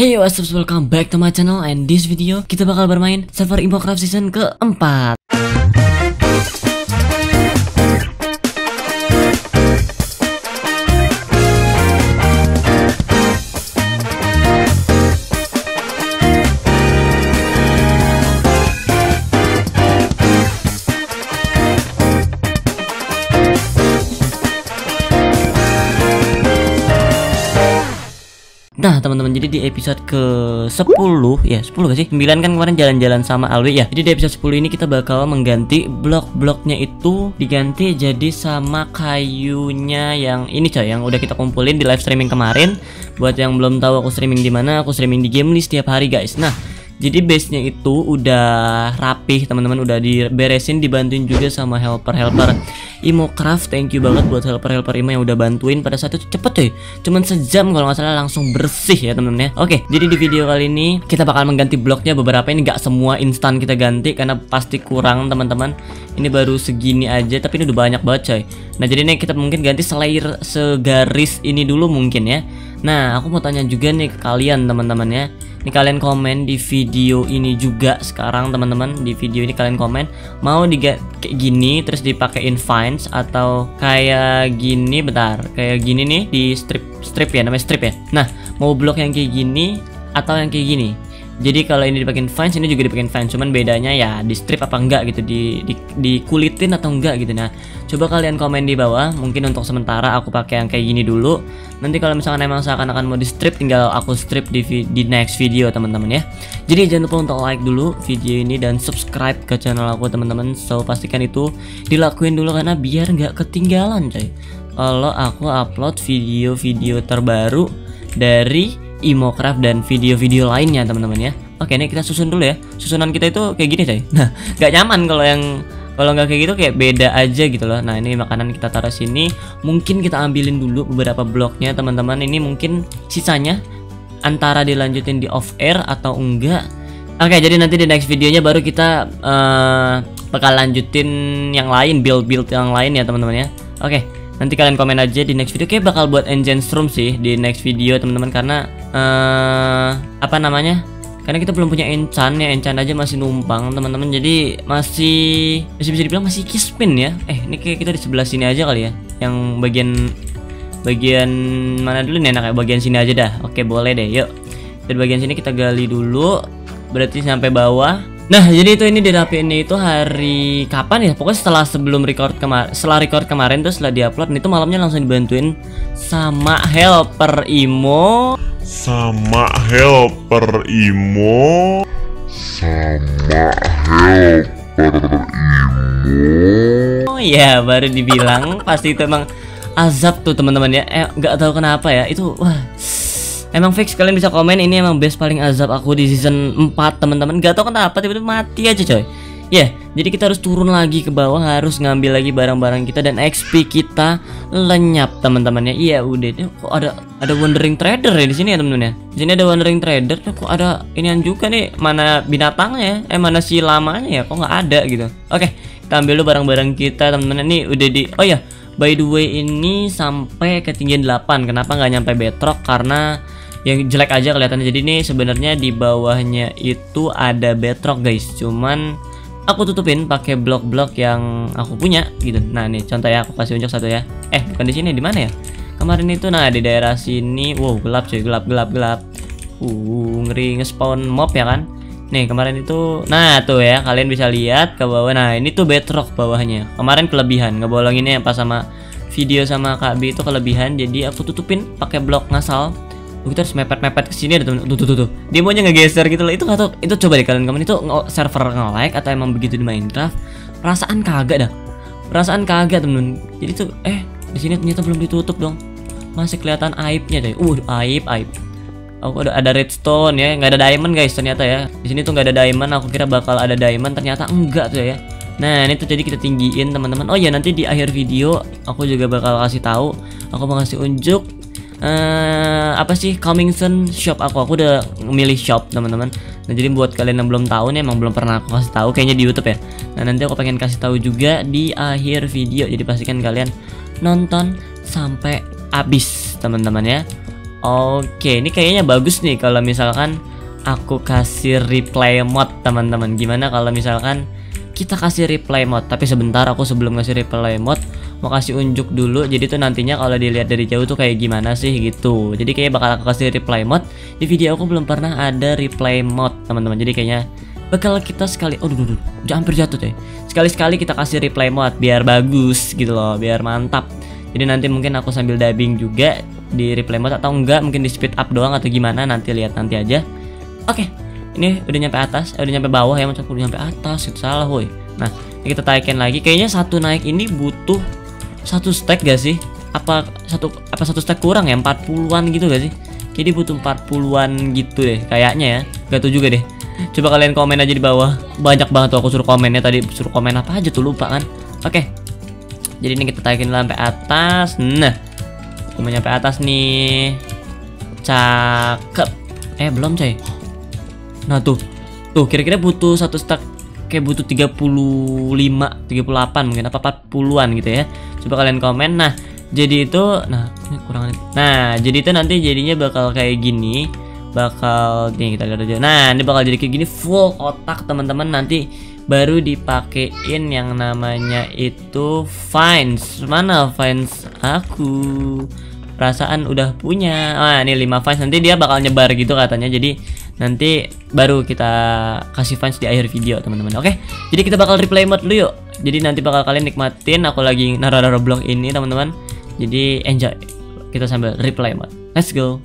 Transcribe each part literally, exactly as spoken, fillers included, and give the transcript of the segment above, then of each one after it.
Hey what's up, welcome back to my channel. And this video kita bakal bermain server Imocraft season keempat. Nah teman-teman, jadi di episode ke sepuluh ya, sepuluh gak sih? sembilan kan kemarin jalan-jalan sama Alwi ya. Jadi di episode sepuluh ini kita bakal mengganti blok-bloknya itu, diganti jadi sama kayunya yang ini coy, yang udah kita kumpulin di live streaming kemarin. Buat yang belum tahu aku streaming di mana, aku streaming di Gamely setiap hari guys. Nah, jadi base-nya itu udah rapih teman-teman, udah diberesin, dibantuin juga sama helper-helper Imocraft. Thank you banget buat helper-helper Imo yang udah bantuin pada saat itu, cepet coy. Cuman sejam kalau nggak salah langsung bersih ya teman-teman ya. Oke, jadi di video kali ini kita bakal mengganti bloknya beberapa. Ini nggak semua instan kita ganti karena pasti kurang teman-teman. Ini baru segini aja tapi ini udah banyak banget coy. Nah jadi ini kita mungkin ganti selayer segaris ini dulu mungkin ya. Nah aku mau tanya juga nih ke kalian teman-teman ya. Ini kalian komen di video ini juga sekarang teman-teman. Di video ini kalian komen mau di kayak gini terus dipakein vines atau kayak gini, bentar, kayak gini nih di strip strip ya, namanya strip ya. Nah mau blok yang kayak gini atau yang kayak gini. Jadi kalau ini dipakein vines, ini juga dipakein vines, cuman bedanya ya di strip apa enggak gitu, di, di dikulitin atau enggak gitu. Nah coba kalian komen di bawah. Mungkin untuk sementara aku pakai yang kayak gini dulu. Nanti kalau misalkan emang seakan-akan mau di strip, tinggal aku strip di, di next video teman-teman ya. Jadi jangan lupa untuk like dulu video ini dan subscribe ke channel aku teman-teman. So pastikan itu dilakuin dulu karena biar nggak ketinggalan coy kalau aku upload video-video terbaru dari Imocraft dan video-video lainnya teman-teman ya. Oke, ini kita susun dulu ya. Susunan kita itu kayak gini coy. Nah nggak nyaman kalau yang kalau nggak kayak gitu, kayak beda aja gitu loh. Nah ini makanan kita taruh sini. Mungkin kita ambilin dulu beberapa bloknya teman-teman. Ini mungkin sisanya antara dilanjutin di off air atau enggak. Oke, jadi nanti di next videonya baru kita uh, bakal lanjutin yang lain, build-build yang lain ya teman-teman ya. Oke, nanti kalian komen aja di next video. Kayak bakal buat engine room sih di next video teman-teman, karena uh, apa namanya? Karena kita belum punya enchant ya, enchant aja masih numpang teman-teman. Jadi masih masih bisa dibilang masih kispin ya. Eh ini kayak kita di sebelah sini aja kali ya. Yang bagian bagian mana dulu nih, enak ya, bagian sini aja dah. Oke boleh deh, yuk. Dari bagian sini kita gali dulu. Berarti sampai bawah. Nah jadi itu ini dirapiin itu hari kapan ya? Pokoknya setelah sebelum record kemarin, setelah record kemarin tuh setelah diupload, itu malamnya langsung dibantuin sama helper Imo. Sama helper Imo. Sama helper Imo. Oh ya baru dibilang pasti itu emang azab tuh teman-teman ya. Eh nggak tahu kenapa ya itu. Wah emang fix, kalian bisa komen ini emang best paling azab aku di season empat teman-teman. Gak tau kenapa tiba-tiba mati aja coy. Ya, yeah, jadi kita harus turun lagi ke bawah, harus ngambil lagi barang-barang kita dan X P kita lenyap teman-teman ya. Iya udah deh, kok ada ada wandering trader ya di sini ya teman-teman ya. Di sini ada wandering trader, kok ada inian juga nih, mana binatangnya? Eh mana si lamanya ya? Kok nggak ada gitu. Oke, kita ambil dulu barang-barang kita teman-teman. Ini udah di, oh ya, by the way ini sampai ketinggian delapan. Kenapa nggak nyampe bedrock? Karena yang jelek aja kelihatannya. Jadi ini sebenarnya di bawahnya itu ada bedrock guys, cuman aku tutupin pakai blok-blok yang aku punya gitu. Nah nih contoh ya, aku kasih unjuk satu ya. Eh bukan di sini, di mana ya kemarin itu? Nah di daerah sini. Wow gelap cuy, gelap gelap gelap. Uh ngeri, nge-spawn mob ya kan. Nih kemarin itu, nah tuh ya kalian bisa lihat ke bawah. Nah ini tuh bedrock bawahnya. Kemarin kelebihan ngebolonginnya pas sama video sama Kak B itu kelebihan. Jadi aku tutupin pakai blok ngasal. Kita harus mepet-mepet ke sini ada temen. Tuh tuh tuh tuh. Demonya ngegeser gitu loh. Itu nggak tahu, itu coba deh kalian komen itu server nge-like atau emang begitu di Minecraft. Perasaan kagak dah. Perasaan kagak temen. Jadi tuh eh di sini ternyata belum ditutup dong. Masih kelihatan aibnya deh. Uh aib aib. Aku ada ada redstone ya, nggak ada diamond guys ternyata ya. Di sini tuh nggak ada diamond. Aku kira bakal ada diamond, ternyata enggak tuh ya. Nah ini tuh jadi kita tinggiin teman-teman. Oh ya nanti di akhir video aku juga bakal kasih tahu. Aku mau kasih unjuk Uh, apa sih coming soon shop aku. Aku udah memilih shop teman-teman. Nah jadi buat kalian yang belum tahu nih, emang belum pernah aku kasih tahu kayaknya di YouTube ya. Nah nanti aku pengen kasih tahu juga di akhir video. Jadi pastikan kalian nonton sampai habis teman-teman ya. Oke, ini kayaknya bagus nih kalau misalkan aku kasih replay mode teman-teman. Gimana kalau misalkan kita kasih replay mode? Tapi sebentar, aku sebelum ngasih replay mode mau kasih unjuk dulu. Jadi tuh nantinya kalau dilihat dari jauh tuh kayak gimana sih gitu. Jadi kayaknya bakal aku kasih replay mode. Di video aku belum pernah ada replay mode teman-teman. Jadi kayaknya bakal kita sekali, oh duh, duh, duh, hampir jatuh deh. Sekali-sekali kita kasih replay mode biar bagus gitu loh, biar mantap. Jadi nanti mungkin aku sambil dubbing juga di replay mode atau enggak, mungkin di speed up doang atau gimana, nanti lihat nanti aja. Oke, ini udah nyampe atas, eh, udah nyampe bawah ya, macam udah nyampe atas, itu salah woi. Nah, ini kita taikin lagi. Kayaknya satu naik ini butuh satu stack gak sih? Apa satu apa satu stack kurang ya? empat puluhan gitu gak sih? Jadi butuh empat puluhan gitu deh kayaknya ya. Gak tahu juga deh. Coba kalian komen aja di bawah. Banyak banget tuh aku suruh komennya tadi, suruh komen apa aja tuh lupa kan. Oke. Jadi ini kita taikin sampai atas. Nah, cuma nyampe atas nih. Cakep. Eh belum coy. Nah tuh, tuh kira-kira butuh satu stack kayak butuh tiga puluh lima, tiga puluh delapan mungkin apa empat puluhan gitu ya. Coba kalian komen. Nah, jadi itu, nah ini kurang. Nah, jadi itu nanti jadinya bakal kayak gini. Bakal nih kita lihat aja. Nah, ini bakal jadi kayak gini full kotak teman-teman. Nanti baru dipakein yang namanya itu fines. Mana fines aku? Perasaan udah punya. Ah, ini lima fines. Nanti dia bakal nyebar gitu katanya. Jadi nanti baru kita kasih fines di akhir video teman-teman. Oke. Jadi kita bakal replay mode dulu yuk. Jadi nanti bakal kalian nikmatin aku lagi naruh-naruh blok ini teman-teman. Jadi enjoy. Kita sambil replay mode. Let's go.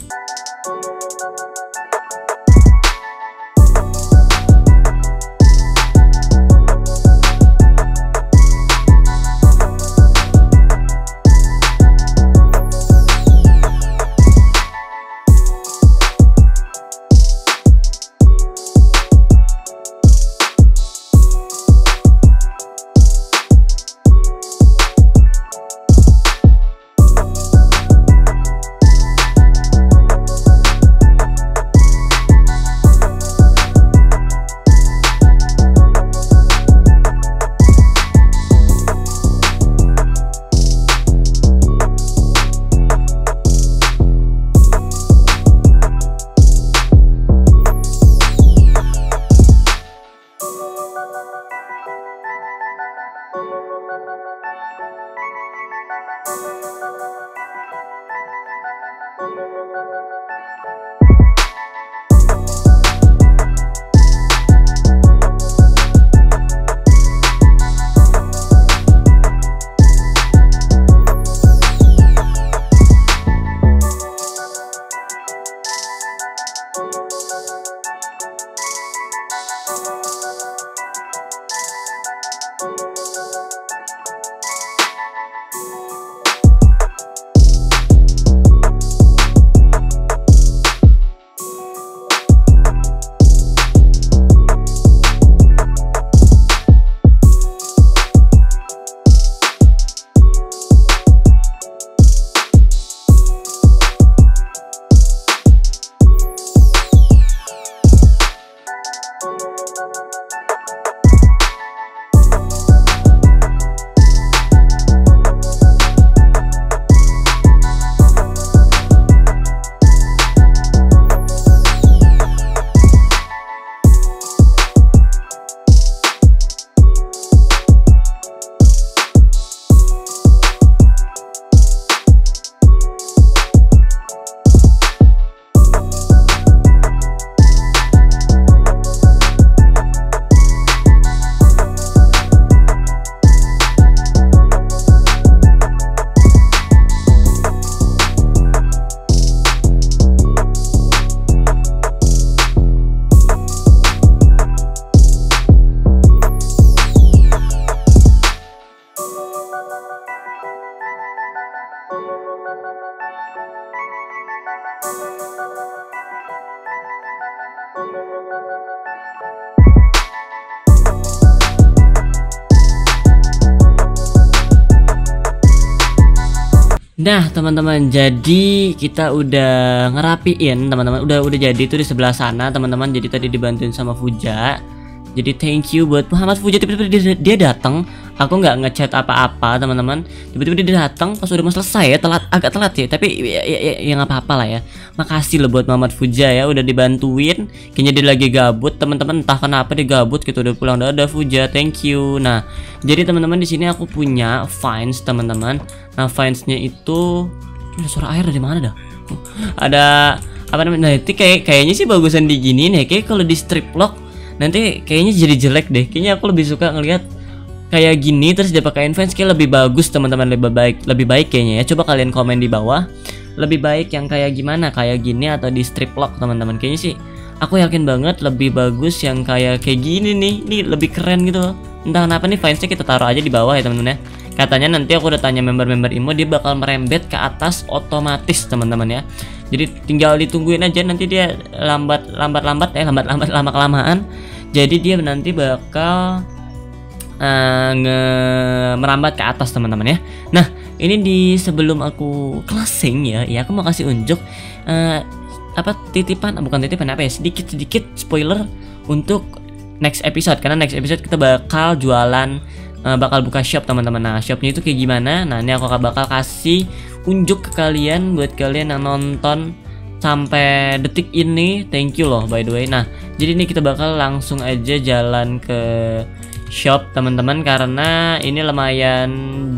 Nah teman-teman, jadi kita udah ngerapiin teman-teman, udah udah jadi tuh di sebelah sana teman-teman. Jadi tadi dibantuin sama Fuja. Jadi thank you buat Muhammad Fuja, tiba-tiba dia, dia datang aku nggak ngechat apa-apa teman-teman, tiba-tiba dia datang pas udah mau selesai ya, telat, agak telat ya, tapi ya, ya, ya, ya nggak apa-apa lah ya. Makasih loh buat Muhammad Fuja ya udah dibantuin, kayaknya dia lagi gabut teman-teman, entah kenapa dia gabut gitu, udah pulang. Udah Fuja, thank you. Nah jadi teman-teman di sini aku punya Vines teman-teman. Nah Vines-nya itu ada suara air dari mana dah? Ada apa namanya? Nah itu kayak kayaknya sih bagusan di gini nih, kayak kalau di strip lock nanti kayaknya jadi jelek deh. Kayaknya aku lebih suka ngelihat kayak gini terus dia pakai Vines, kayak lebih bagus teman-teman, lebih baik, lebih baik kayaknya ya. Coba kalian komen di bawah, lebih baik yang kayak gimana, kayak gini atau di strip lock teman-teman. Kayaknya sih aku yakin banget lebih bagus yang kayak kayak gini nih, ini lebih keren gitu. Entah kenapa nih Vines-nya kita taruh aja di bawah ya teman-teman ya. Katanya nanti aku udah tanya member-member Imo, dia bakal merembet ke atas otomatis teman-teman ya. Jadi tinggal ditungguin aja, nanti dia lambat lambat lambat eh lambat lambat lama kelamaan. Jadi dia nanti bakal Uh, nge merambat ke atas teman-teman ya. Nah ini di sebelum aku closing ya, ya aku mau kasih unjuk uh, apa titipan, bukan titipan apa ya, sedikit-sedikit spoiler untuk next episode, karena next episode kita bakal jualan, uh, bakal buka shop teman-teman. Nah shopnya itu kayak gimana? Nah ini aku bakal kasih unjuk ke kalian, buat kalian yang nonton sampai detik ini, thank you loh by the way. Nah jadi ini kita bakal langsung aja jalan ke shop teman-teman, karena ini lumayan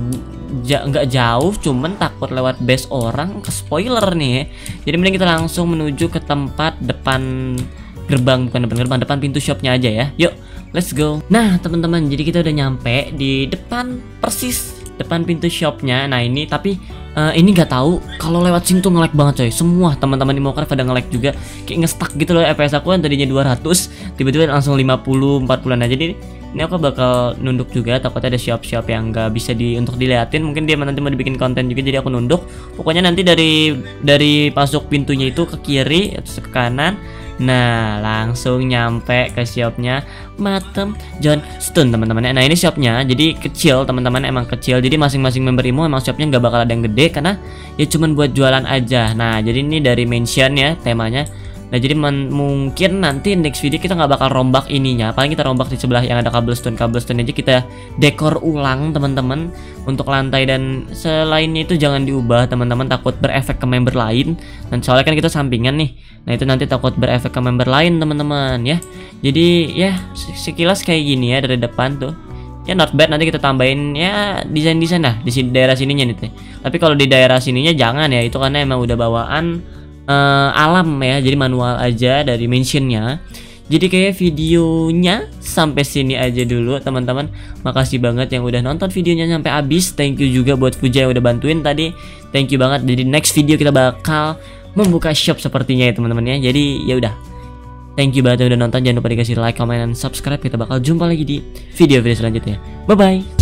nggak ja jauh, cuman takut lewat base orang ke spoiler nih ya. Jadi mending kita langsung menuju ke tempat depan gerbang, bukan depan gerbang, depan pintu shopnya aja ya. Yuk let's go. Nah teman-teman, jadi kita udah nyampe di depan, persis depan pintu shopnya. Nah ini tapi uh, ini nggak tahu kalau lewat sini tuh nge-lag banget coy. Semua teman-teman di Mocraft pada nge-lag juga, kayak nge-stuck gitu loh. F P S aku yang tadinya dua ratus tiba-tiba langsung lima puluh empat puluhan aja. Jadi ini aku bakal nunduk juga, takutnya ada shop-shop yang nggak bisa di untuk diliatin, mungkin dia nanti mau dibikin konten juga, jadi aku nunduk. Pokoknya nanti dari dari masuk pintunya itu ke kiri atau ke kanan. Nah langsung nyampe ke shopnya Matem Johnstone teman-teman ya. Nah ini shopnya jadi kecil teman-teman, emang kecil, jadi masing-masing member Imo emang shopnya nggak bakal ada yang gede, karena ya cuman buat jualan aja. Nah jadi ini dari mansion ya temanya. Nah jadi mungkin nanti next video kita nggak bakal rombak ininya, paling kita rombak di sebelah yang ada cobblestone cobblestone aja, kita dekor ulang teman-teman untuk lantai dan selainnya itu jangan diubah teman-teman, takut berefek ke member lain. Dan soalnya kan kita sampingan nih, nah itu nanti takut berefek ke member lain teman-teman ya. Jadi ya sekilas kayak gini ya dari depan tuh ya, not bad. Nanti kita tambahin ya desain-desain dah di sini, daerah sininya nih teh. Tapi kalau di daerah sininya jangan ya, itu karena emang udah bawaan Uh, alam ya, jadi manual aja dari mentionnya. Jadi kayak videonya sampai sini aja dulu teman-teman. Makasih banget yang udah nonton videonya sampai habis. Thank you juga buat Fuja yang udah bantuin tadi. Thank you banget. Jadi next video kita bakal membuka shop sepertinya ya teman-teman ya. Jadi ya udah. Thank you banget yang udah nonton. Jangan lupa dikasih like, comment, dan subscribe. Kita bakal jumpa lagi di video-video selanjutnya. Bye bye.